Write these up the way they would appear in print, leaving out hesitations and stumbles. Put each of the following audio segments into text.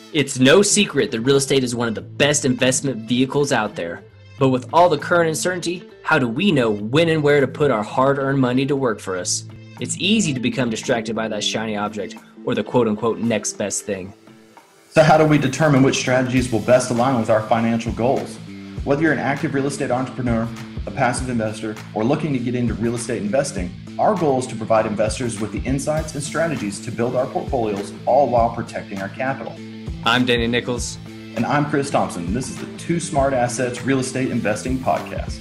It's no secret that real estate is one of the best investment vehicles out there. But with all the current uncertainty, how do we know when and where to put our hard-earned money to work for us? It's easy to become distracted by that shiny object or the quote-unquote next best thing. So how do we determine which strategies will best align with our financial goals? Whether you're an active real estate entrepreneur, a passive investor, or looking to get into real estate investing, our goal is to provide investors with the insights and strategies to build our portfolios, all while protecting our capital. I'm Danny Nickles. And I'm Chris Thompson. This is the Two Smart Assets Real Estate Investing Podcast.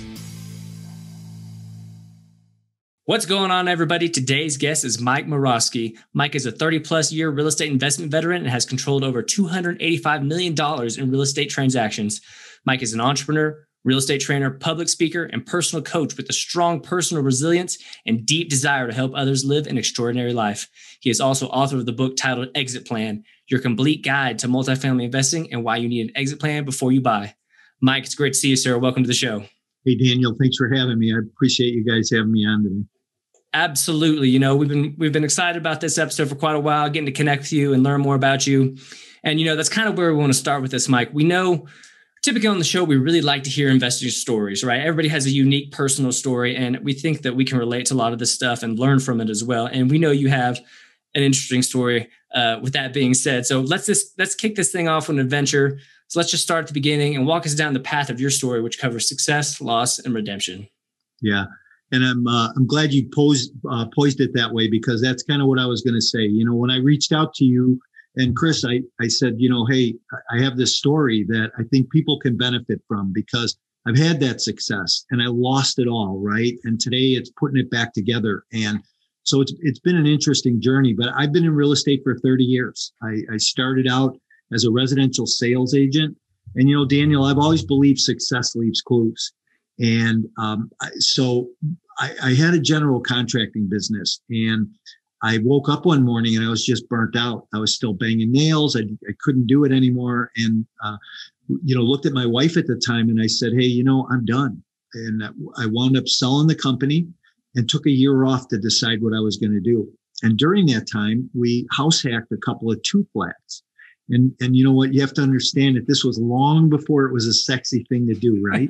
What's going on, everybody? Today's guest is Mike Morawski. Mike is a 30-plus year real estate investment veteran and has controlled over $285 million in real estate transactions. Mike is an entrepreneur, real estate trainer, public speaker, and personal coach with a strong personal resilience and deep desire to help others live an extraordinary life. He is also author of the book titled Exit Plan, Your Complete Guide to Multifamily Investing and Why You Need an Exit Plan Before You Buy. Mike, it's great to see you, sir. Welcome to the show. Hey, Daniel. Thanks for having me. I appreciate you guys having me on today. Absolutely. You know, we've been excited about this episode for quite a while, getting to connect with you and learn more about you. And, you know, that's kind of where we want to start with this, Mike. We know typically on the show, we really like to hear investors' stories, right? Everybody has a unique personal story, and we think that we can relate to a lot of this stuff and learn from it as well. And we know you have an interesting story with that being said. So let's kick this thing off with an adventure. So let's just start at the beginning and walk us down the path of your story, which covers success, loss, and redemption. Yeah. And I'm glad you poised it that way, because that's kind of what I was going to say. You know, when I reached out to you and Chris, I said, you know, hey, I have this story that I think people can benefit from, because I've had that success and I lost it all, right? And today it's putting it back together. And so it's been an interesting journey, but I've been in real estate for 30 years. I started out as a residential sales agent. And, you know, Daniel, I've always believed success leaves clues. And so I had a general contracting business, and I woke up one morning and I was just burnt out. I was still banging nails. I couldn't do it anymore. And, you know, looked at my wife at the time and I said, hey, you know, I'm done. And I wound up selling the company and took a year off to decide what I was going to do. And during that time, we house hacked a couple of two flats. And you know what? You have to understand that this was long before it was a sexy thing to do, right?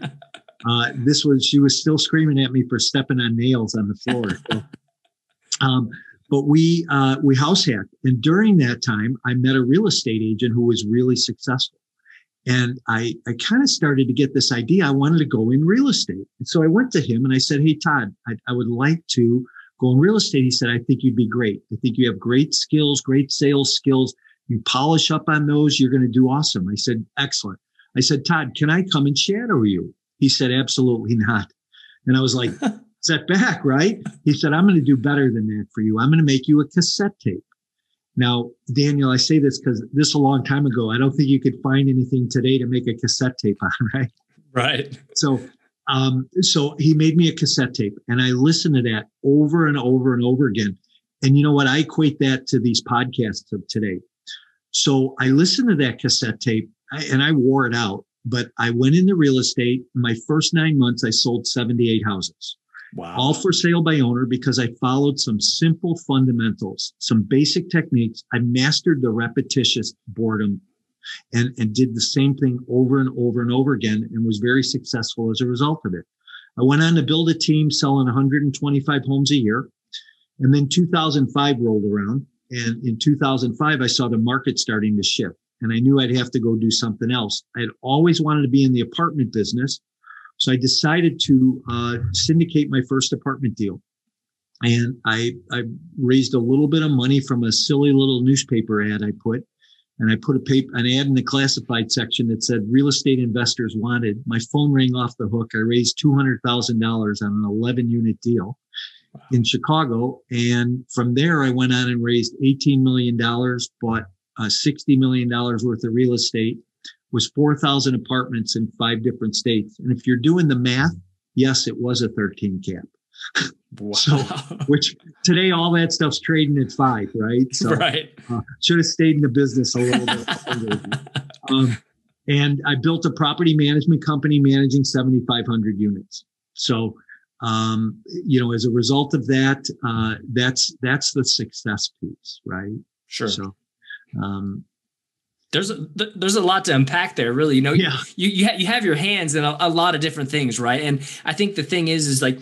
She was still screaming at me for stepping on nails on the floor. So, but we house hacked. And during that time, I met a real estate agent who was really successful. And I kind of started to get this idea. I wanted to go in real estate. And so I went to him and I said, hey, Todd, I would like to go in real estate. He said, I think you'd be great. I think you have great skills, great sales skills. You polish up on those, you're going to do awesome. I said, excellent. I said, Todd, can I come and shadow you? He said, absolutely not. And I was like, set back, right? He said, I'm going to do better than that for you. I'm going to make you a cassette tape. Now, Daniel, I say this because this a long time ago. I don't think you could find anything today to make a cassette tape on, right? Right. So he made me a cassette tape, and I listened to that over and over and over again. And you know what? I equate that to these podcasts of today. So I listened to that cassette tape and I wore it out, but I went into real estate. My first 9 months, I sold 78 houses. Wow. All for sale by owner, because I followed some simple fundamentals, some basic techniques. I mastered the repetitious boredom and did the same thing over and over and over again, and was very successful as a result of it. I went on to build a team selling 125 homes a year. And then 2005 rolled around. And in 2005, I saw the market starting to shift, and I knew I'd have to go do something else. I had always wanted to be in the apartment business. So I decided to syndicate my first apartment deal. And I raised a little bit of money from a silly little newspaper ad I put. And I put an ad in the classified section that said real estate investors wanted. My phone rang off the hook. I raised $200,000 on an 11-unit deal in Chicago. And from there, I went on and raised $18 million, bought $60 million worth of real estate, was 4,000 apartments in 5 different states. And if you're doing the math, yes, it was a 13 cap. Wow. So, which today, all that stuff's trading at 5, right? So, right. Should have stayed in the business a little bit. And I built a property management company managing 7,500 units. So, you know, as a result of that, that's the success piece, right? Sure. So, there's a lot to unpack there, really. Yeah. You have your hands in a lot of different things, right? And I think the thing is like,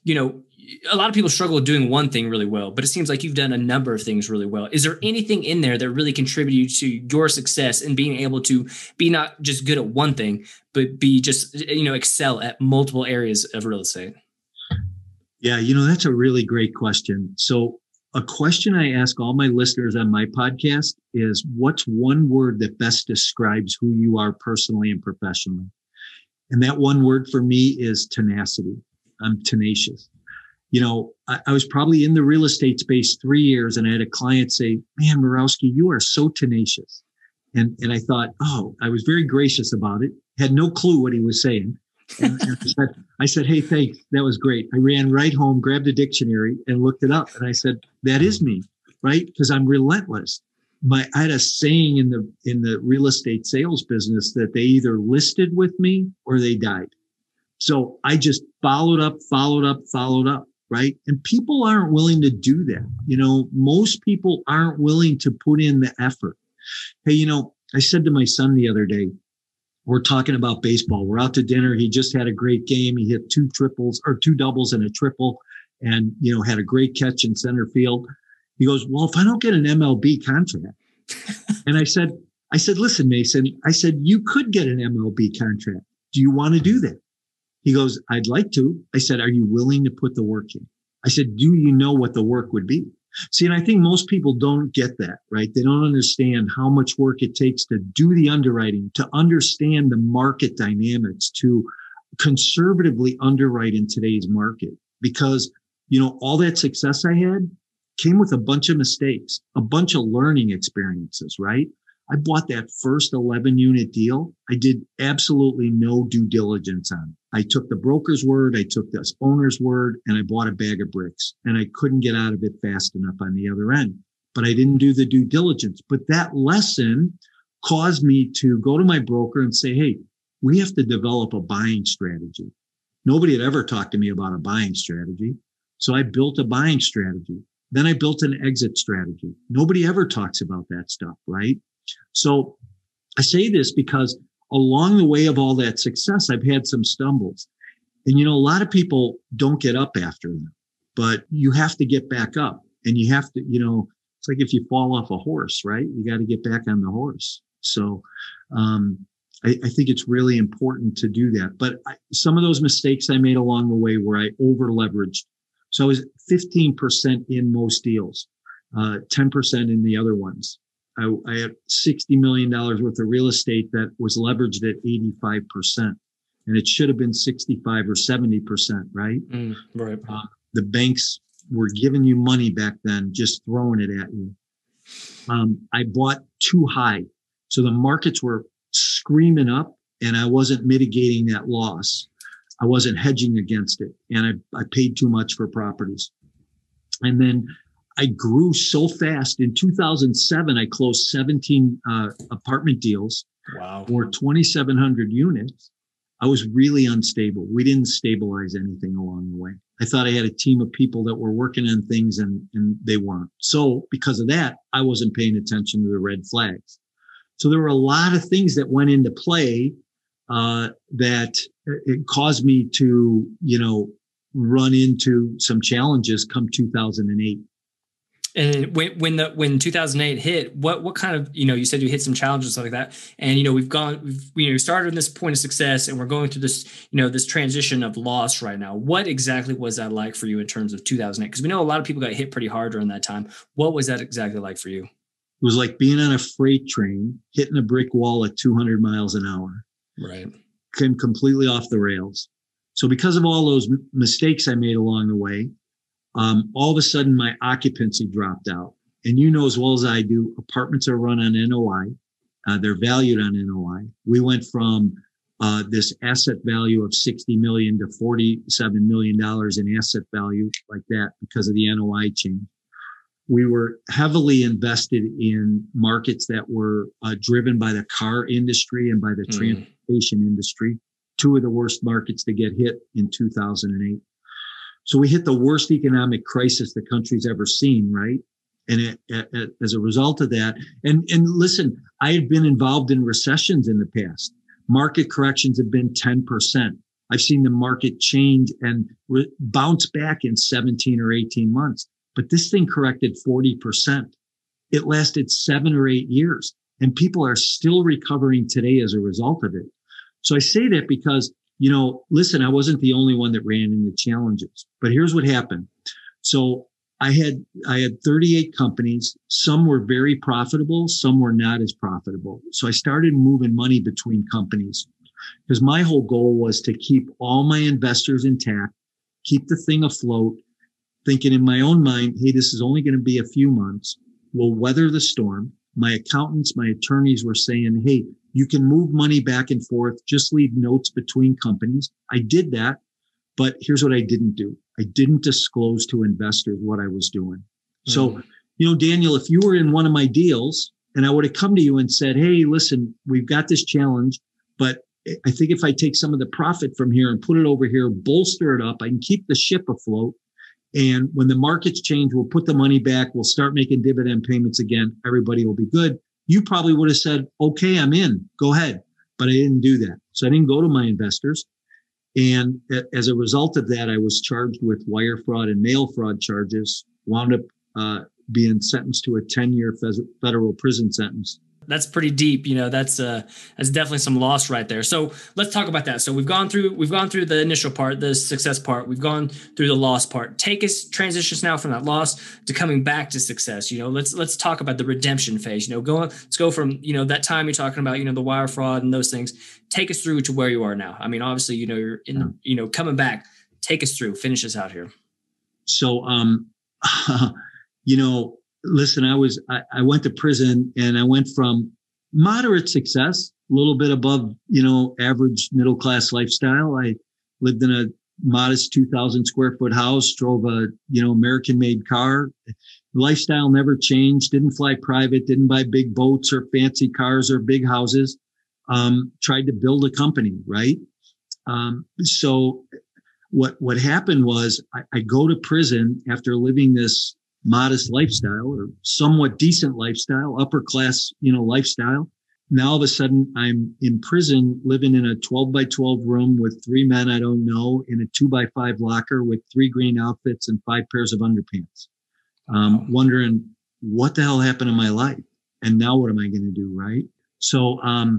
a lot of people struggle with doing one thing really well, but it seems like you've done a number of things really well. Is there anything in there that really contributed to your success in being able to be not just good at one thing, but be just, excel at multiple areas of real estate? Yeah, that's a really great question. So a question I ask all my listeners on my podcast is, what's one word that best describes who you are personally and professionally? And that one word for me is tenacity. I'm tenacious. I was probably in the real estate space 3 years, and I had a client say, "Man, Morawski, you are so tenacious." And I thought, I was very gracious about it. Had no clue what he was saying. And I said, "Hey, thanks. That was great." I ran right home, grabbed a dictionary and looked it up. And I said, "That is me," right? Because I'm relentless. I had a saying in the real estate sales business that they either listed with me or they died. So I just followed up, right? And people aren't willing to do that. Most people aren't willing to put in the effort. Hey, I said to my son the other day, we're talking about baseball. We're out to dinner. He just had a great game. He hit two doubles and a triple, and, had a great catch in center field. He goes, "Well, if I don't get an MLB contract," and I said, "Listen, Mason," I said, "you could get an MLB contract. Do you want to do that?" He goes, "I'd like to." I said, "Are you willing to put the work in?" I said, "Do you know what the work would be?" See, and I think most people don't get that, right? They don't understand how much work it takes to do the underwriting, to understand the market dynamics, to conservatively underwrite in today's market. Because, all that success I had came with a bunch of mistakes, a bunch of learning experiences, right? I bought that first 11 unit deal. I did absolutely no due diligence on it. I took the broker's word, I took the owner's word, and I bought a bag of bricks, and I couldn't get out of it fast enough on the other end. But I didn't do the due diligence. But that lesson caused me to go to my broker and say, "Hey, we have to develop a buying strategy." Nobody had ever talked to me about a buying strategy. So I built a buying strategy. Then I built an exit strategy. Nobody ever talks about that stuff, right? So I say this because along the way of all that success, I've had some stumbles. And, a lot of people don't get up after them, but you have to get back up, and you have to, it's like if you fall off a horse, right? You got to get back on the horse. So, I think it's really important to do that. But some of those mistakes I made along the way where I over leveraged. So I was 15% in most deals, 10% in the other ones. I had $60 million worth of real estate that was leveraged at 85%, and it should have been 65 or 70%, right? Right. The banks were giving you money back then, just throwing it at you. I bought too high. So the markets were screaming up, and I wasn't mitigating that loss. I wasn't hedging against it, and I paid too much for properties. And then I grew so fast. In 2007, I closed 17 apartment deals. Wow. For 2,700 units. I was really unstable. We didn't stabilize anything along the way. I thought I had a team of people that were working on things, and they weren't. So because of that, I wasn't paying attention to the red flags. So there were a lot of things that went into play that it caused me to, run into some challenges come 2008. And when 2008 hit, what kind of, you said you hit some challenges and stuff like that. And, we've started in this point of success, and we're going through this, this transition of loss right now. What exactly was that like for you in terms of 2008? Because we know a lot of people got hit pretty hard during that time. What was that exactly like for you? It was like being on a freight train, hitting a brick wall at 200 miles an hour. Right. Came completely off the rails. So because of all those mistakes I made along the way, all of a sudden my occupancy dropped out. And as well as I do, apartments are run on NOI. They're valued on NOI. We went from this asset value of $60 million to $47 million in asset value like that because of the NOI change. We were heavily invested in markets that were driven by the car industry and by the transportation industry, two of the worst markets to get hit in 2008. So we hit the worst economic crisis the country's ever seen, right? as a result of that, and listen, I had been involved in recessions in the past. Market corrections have been 10%. I've seen the market change and bounce back in 17 or 18 months. But this thing corrected 40%. It lasted 7 or 8 years, and people are still recovering today as a result of it. So I say that because, listen, I wasn't the only one that ran into challenges, but here's what happened. So I had 38 companies. Some were very profitable. Some were not as profitable. So I started moving money between companies because my whole goal was to keep all my investors intact, keep the thing afloat, thinking in my own mind, hey, this is only going to be a few months. We'll weather the storm. My accountants, my attorneys were saying, hey, you can move money back and forth. Just leave notes between companies. I did that. But here's what I didn't do. I didn't disclose to investors what I was doing. So, Daniel, if you were in one of my deals and I would have come to you and said, hey, listen, we've got this challenge, but I think if I take some of the profit from here and put it over here, bolster it up, I can keep the ship afloat. And when the markets change, we'll put the money back. We'll start making dividend payments again. Everybody will be good. You probably would have said, okay, I'm in. Go ahead. But I didn't do that. So I didn't go to my investors. And as a result of that, I was charged with wire fraud and mail fraud charges, wound up being sentenced to a 10-year federal prison sentence. That's pretty deep. That's definitely some loss right there. So let's talk about that. So we've gone through the initial part, the success part. We've gone through the loss part. Transitions now from that loss to coming back to success. Let's talk about the redemption phase. Let's go from, that time you're talking about, the wire fraud and those things. Take us through to where you are now. I mean, obviously, you're in, coming back. Take us through, finish us out here. So, listen, I went to prison and I went from moderate success, a little bit above, average middle class lifestyle. I lived in a modest 2,000 square foot house, drove a, American made car. Lifestyle never changed, didn't fly private, didn't buy big boats or fancy cars or big houses. Tried to build a company, right? So what happened was I go to prison after living this modest lifestyle or somewhat decent lifestyle, upper class, lifestyle. Now all of a sudden I'm in prison living in a 12 by 12 room with 3 men I don't know in a 2 by 5 locker with 3 green outfits and 5 pairs of underpants. Wondering what the hell happened in my life. And now what am I going to do? Right. So,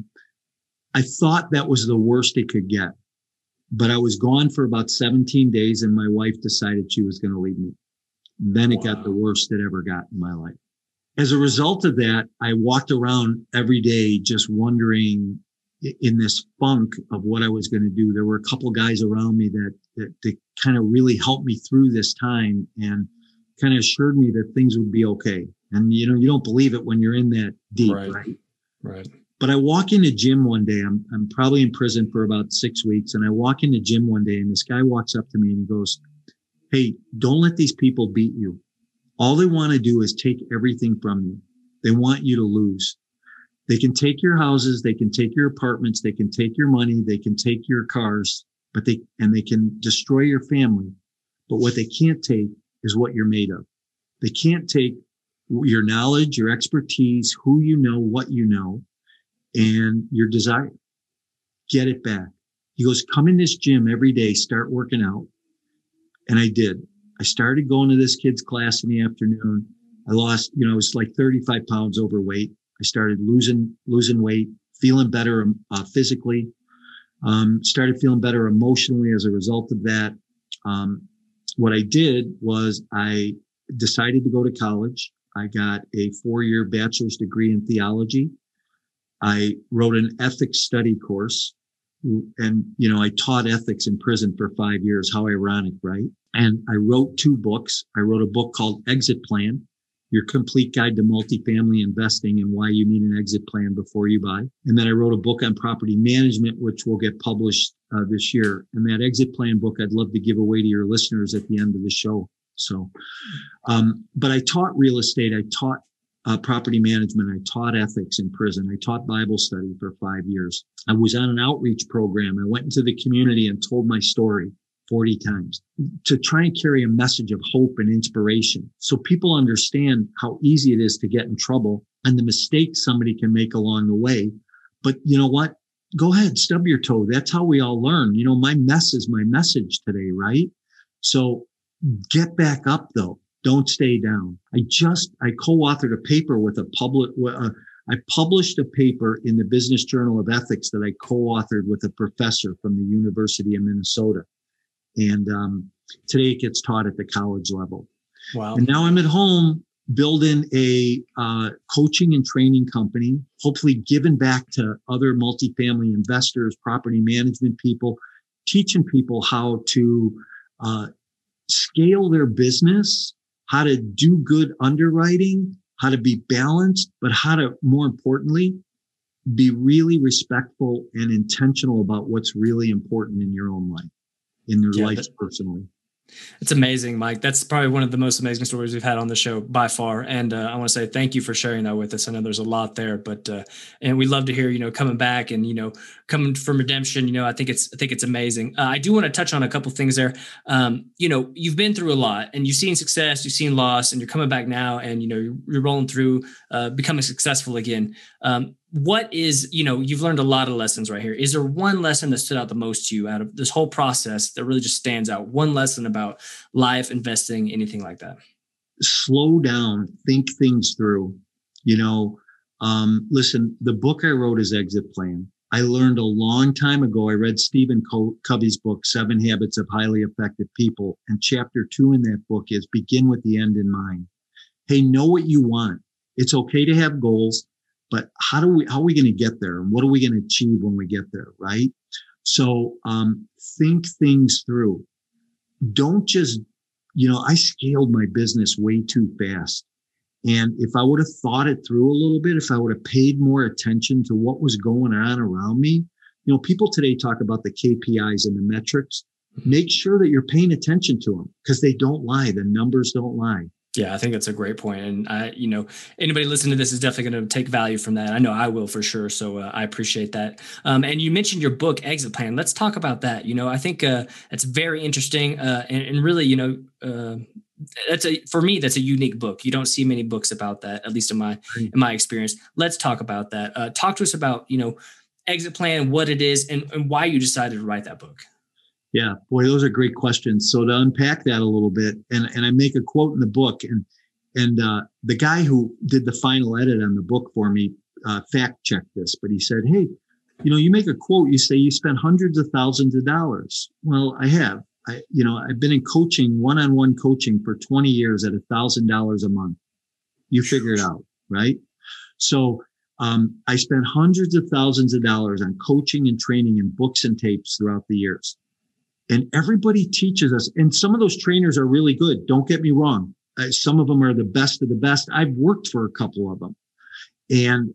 I thought that was the worst it could get, but I was gone for about 17 days and my wife decided she was going to leave me. Then it got the worst it ever got in my life. As a result of that, I walked around every day just wondering in this funk of what I was going to do. There were a couple guys around me that kind of really helped me through this time and kind of assured me that things would be okay. And, you don't believe it when you're in that deep, right? Right. But I walk into gym one day. I'm probably in prison for about 6 weeks. And I walk into gym one day and this guy walks up to me and he goes, hey, don't let these people beat you. All they want to do is take everything from you. They want you to lose. They can take your houses. They can take your apartments. They can take your money. They can take your cars, but they can destroy your family. But what they can't take is what you're made of. They can't take your knowledge, your expertise, who you know, what you know, and your desire. Get it back. He goes, come in this gym every day, start working out. And I did. I started going to this kid's class in the afternoon. I lost, I was like 35 pounds overweight. I started losing weight, feeling better physically, started feeling better emotionally as a result of that. What I did was I decided to go to college. I got a 4-year bachelor's degree in theology. I wrote an ethics study course and, I taught ethics in prison for 5 years. How ironic, right? And I wrote 2 books. I wrote a book called Exit Plan, Your Complete Guide to Multifamily Investing and Why You Need an Exit Plan Before You Buy. And then I wrote a book on property management, which will get published this year. And that Exit Plan book, I'd love to give away to your listeners at the end of the show. So, but I taught real estate. I taught property management. I taught ethics in prison. I taught Bible study for 5 years. I was on an outreach program. I went into the community and told my story. 40 times to try and carry a message of hope and inspiration. So people understand how easy it is to get in trouble and the mistakes somebody can make along the way. But you know what? Go ahead, stub your toe. That's how we all learn. You know, my mess is my message today, right? So get back up though. Don't stay down. I co-authored a paper with I published a paper in the Business Journal of Ethics that I co-authored with a professor from the University of Minnesota. And today it gets taught at the college level. Wow. And now I'm at home building a coaching and training company, hopefully giving back to other multifamily investors, property management people, teaching people how to scale their business, how to do good underwriting, how to be balanced, but how to, more importantly, be really respectful and intentional about what's really important in your own life, in your life personally. It's amazing, Mike. That's probably one of the most amazing stories we've had on the show by far. And I want to say thank you for sharing that with us. I know there's a lot there, but and we love to hear, coming back and, coming from redemption. I think it's amazing. I do want to touch on a couple of things there. You've been through a lot and you've seen success, you've seen loss, and you're coming back now and, you're rolling through, becoming successful again. What is, you've learned a lot of lessons right here. Is there one lesson that stood out the most to you out of this whole process that really just stands out? One lesson about life, investing, anything like that? Slow down, think things through. Listen, the book I wrote is Exit Plan. I learned a long time ago. I read Stephen Covey's book, 7 Habits of Highly Effective People. And chapter 2 in that book is begin with the end in mind. Hey, know what you want. It's okay to have goals. But how are we going to get there? And what are we going to achieve when we get there? Right. So, think things through. Don't just, I scaled my business way too fast. And if I would have thought it through a little bit, if I would have paid more attention to what was going on around me, people today talk about the KPIs and the metrics. Make sure that you're paying attention to them because they don't lie. The numbers don't lie. Yeah, I think that's a great point. And anybody listening to this is definitely going to take value from that. I know I will for sure. So I appreciate that. And you mentioned your book, Exit Plan. Let's talk about that. I think it's very interesting and really, for me, that's a unique book. You don't see many books about that, at least in my experience. Let's talk about that. Talk to us about, Exit Plan, what it is and why you decided to write that book. Yeah, boy, those are great questions. So to unpack that a little bit, and I make a quote in the book, and the guy who did the final edit on the book for me fact checked this, but he said, "Hey, you make a quote, you say you spent hundreds of thousands of dollars." Well, I have. I've been in coaching, one-on-one coaching for 20 years at $1,000 a month. You figure it out, right? So I spent hundreds of thousands of dollars on coaching and training and books and tapes throughout the years. And everybody teaches us, and some of those trainers are really good. Don't get me wrong. Some of them are the best of the best. I've worked for a couple of them. And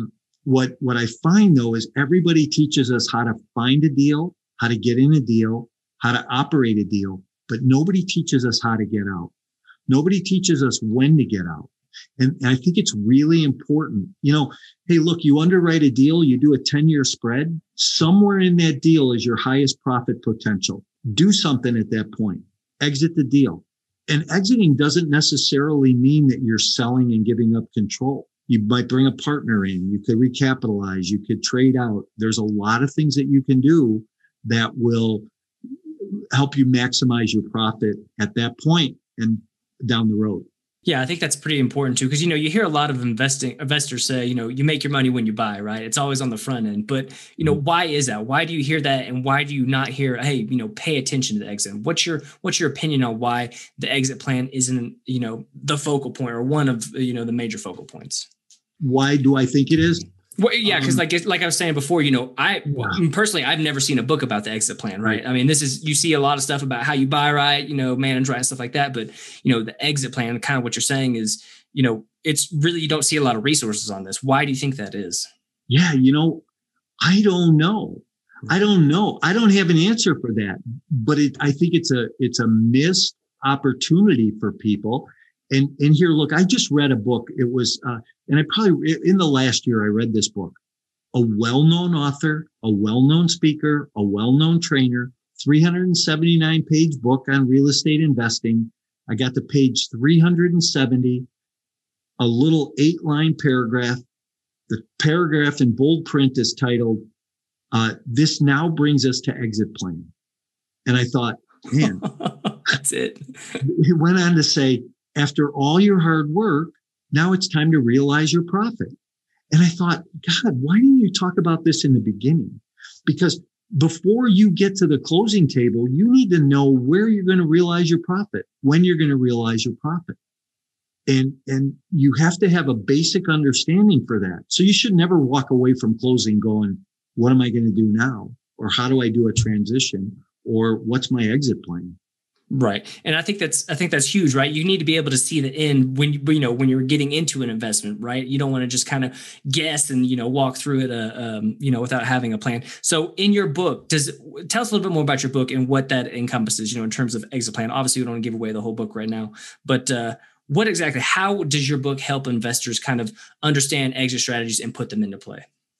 what I find, though, is everybody teaches us how to find a deal, how to get in a deal, how to operate a deal, but nobody teaches us how to get out. Nobody teaches us when to get out. And I think it's really important. Hey, look, you underwrite a deal, you do a 10-year spread. Somewhere in that deal is your highest profit potential. Do something at that point. Exit the deal. And exiting doesn't necessarily mean that you're selling and giving up control. You might bring a partner in. You could recapitalize. You could trade out. There's a lot of things that you can do that will help you maximize your profit at that point and down the road. Yeah, I think that's pretty important too, because you hear a lot of investors say, you make your money when you buy, right? It's always on the front end. But why is that? Why do you hear that, and why do you not hear, hey, pay attention to the exit? What's your opinion on why the exit plan isn't the focal point or one of the major focal points? Why do I think it is? Well, yeah, because like I was saying before, personally, I've never seen a book about the exit plan, right? I mean, you see a lot of stuff about how you buy right, manage right, and stuff like that. But, the exit plan, kind of what you're saying is, it's really, you don't see a lot of resources on this. Why do you think that is? Yeah, I don't know. I don't have an answer for that. But I think it's a missed opportunity for people. And here, look, I just read a book. It was, and I probably, in the last year, I read this book. A well-known author, a well-known speaker, a well-known trainer 379-page book on real estate investing. I got to page 370, a little 8-line paragraph. The paragraph in bold print is titled, "This now brings us to exit plan." And I thought, man, that's it. It went on to say, after all your hard work, now it's time to realize your profit. And I thought, God, why didn't you talk about this in the beginning? Because before you get to the closing table, you need to know where you're going to realize your profit, when you're going to realize your profit. And you have to have a basic understanding for that. So you should never walk away from closing going, what am I going to do now? Or how do I do a transition? Or what's my exit plan? Right. And I think that's huge, right? You need to be able to see the end when when you're getting into an investment, right? You don't want to just kind of guess and, walk through it, without having a plan. So in your book, tell us a little bit more about your book and what that encompasses, in terms of exit plan. Obviously, we don't want to give away the whole book right now, but how does your book help investors kind of understand exit strategies and put them into play?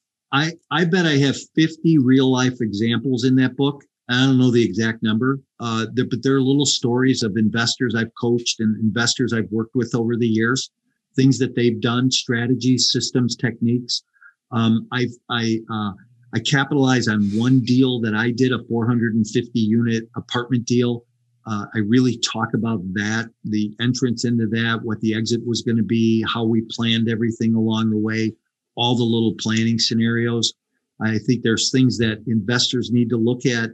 I bet I have 50 real life examples in that book. I don't know the exact number, but there are little stories of investors I've coached and investors I've worked with over the years, things that they've done, strategies, systems, techniques. I capitalize on one deal that I did, a 450 unit apartment deal. I really talk about that, the entrance into that, what the exit was going to be, how we planned everything along the way, all the little planning scenarios. I think there's things that investors need to look at,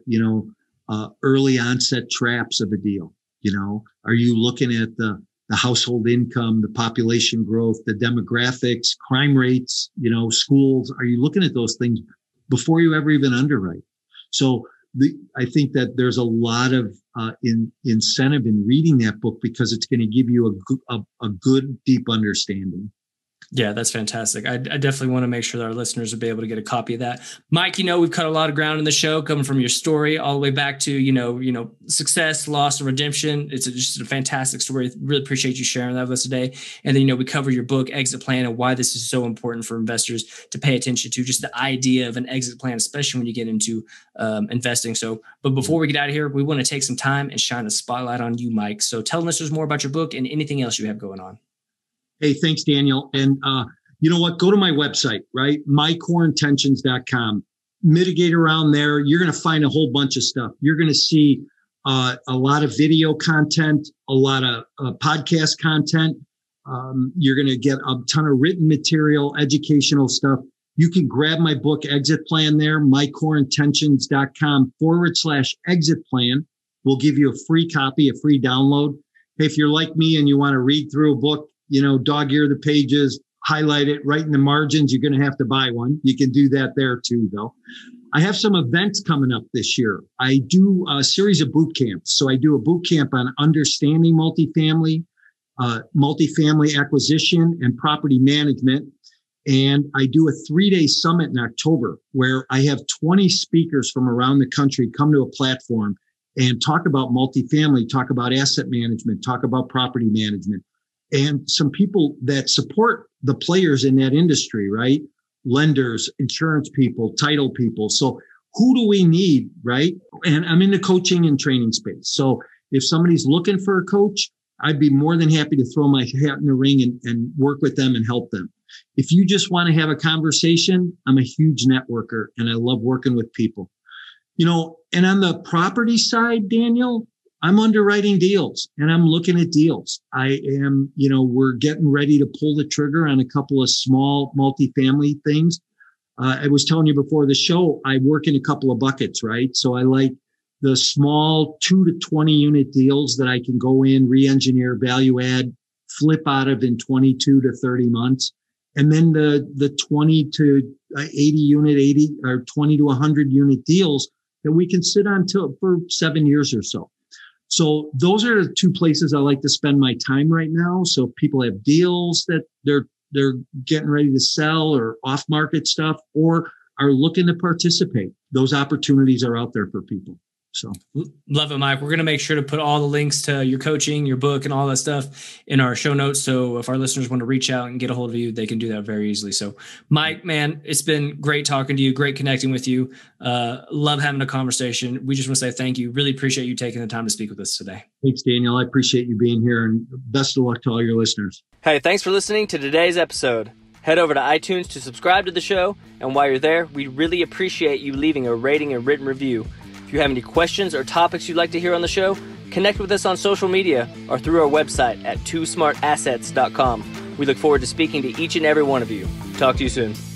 early onset traps of a deal. Are you looking at the household income, the population growth, the demographics, crime rates, schools? Are you looking at those things before you ever even underwrite? So I think that there's a lot of incentive in reading that book because it's going to give you a good, deep understanding. Yeah, that's fantastic. I definitely want to make sure that our listeners will be able to get a copy of that. Mike, we've cut a lot of ground in the show, coming from your story all the way back to, success, loss, and redemption. It's just a fantastic story. Really appreciate you sharing that with us today. And then, we cover your book, Exit Plan, and why this is so important for investors to pay attention to, just the idea of an exit plan, especially when you get into investing. But before we get out of here, we want to take some time and shine a spotlight on you, Mike. So tell listeners more about your book and anything else you have going on. Hey, thanks, Daniel. And you know what? Go to my website, right? mycoreintentions.com. Mitigate around there. You're going to find a whole bunch of stuff. You're going to see a lot of video content, a lot of podcast content. You're going to get a ton of written material, educational stuff. You can grab my book, Exit Plan, there, mycoreintentions.com/exit plan. We'll give you a free copy, a free download. Hey, if you're like me and you want to read through a book, dog-ear the pages, highlight it, write in the margins, you're going to have to buy one. You can do that there too, though. I have some events coming up this year. I do a series of boot camps. So I do a boot camp on understanding multifamily acquisition and property management. And I do a 3-day summit in October where I have 20 speakers from around the country come to a platform and talk about multifamily, talk about asset management, talk about property management. And some people that support the players in that industry, right? Lenders, insurance people, title people. So who do we need, right? And I'm in the coaching and training space. So if somebody's looking for a coach, I'd be more than happy to throw my hat in the ring and work with them and help them. If you just want to have a conversation, I'm a huge networker and I love working with people. And on the property side, Daniel, I'm underwriting deals and I'm looking at deals. I am, we're getting ready to pull the trigger on a couple of small multifamily things. I was telling you before the show, I work in a couple of buckets, right? So I like the small 2 to 20 unit deals that I can go in, re-engineer, value add, flip out of in 22 to 30 months. And then the 20 to 80 or 20 to 100 unit deals that we can sit on for 7 years or so. So those are the two places I like to spend my time right now. So if people have deals that they're getting ready to sell or off market stuff or are looking to participate, those opportunities are out there for people. So love it, Mike. We're going to make sure to put all the links to your coaching, your book, and all that stuff in our show notes. So if our listeners want to reach out and get a hold of you, they can do that very easily. So Mike, man, it's been great talking to you. Great connecting with you. Love having a conversation. We just want to say thank you. Really appreciate you taking the time to speak with us today. Thanks, Daniel. I appreciate you being here, and best of luck to all your listeners. Hey, thanks for listening to today's episode. Head over to iTunes to subscribe to the show. And while you're there, we'd really appreciate you leaving a rating and written review. If you have any questions or topics you'd like to hear on the show, connect with us on social media or through our website at twosmartassets.com. We look forward to speaking to each and every one of you. Talk to you soon.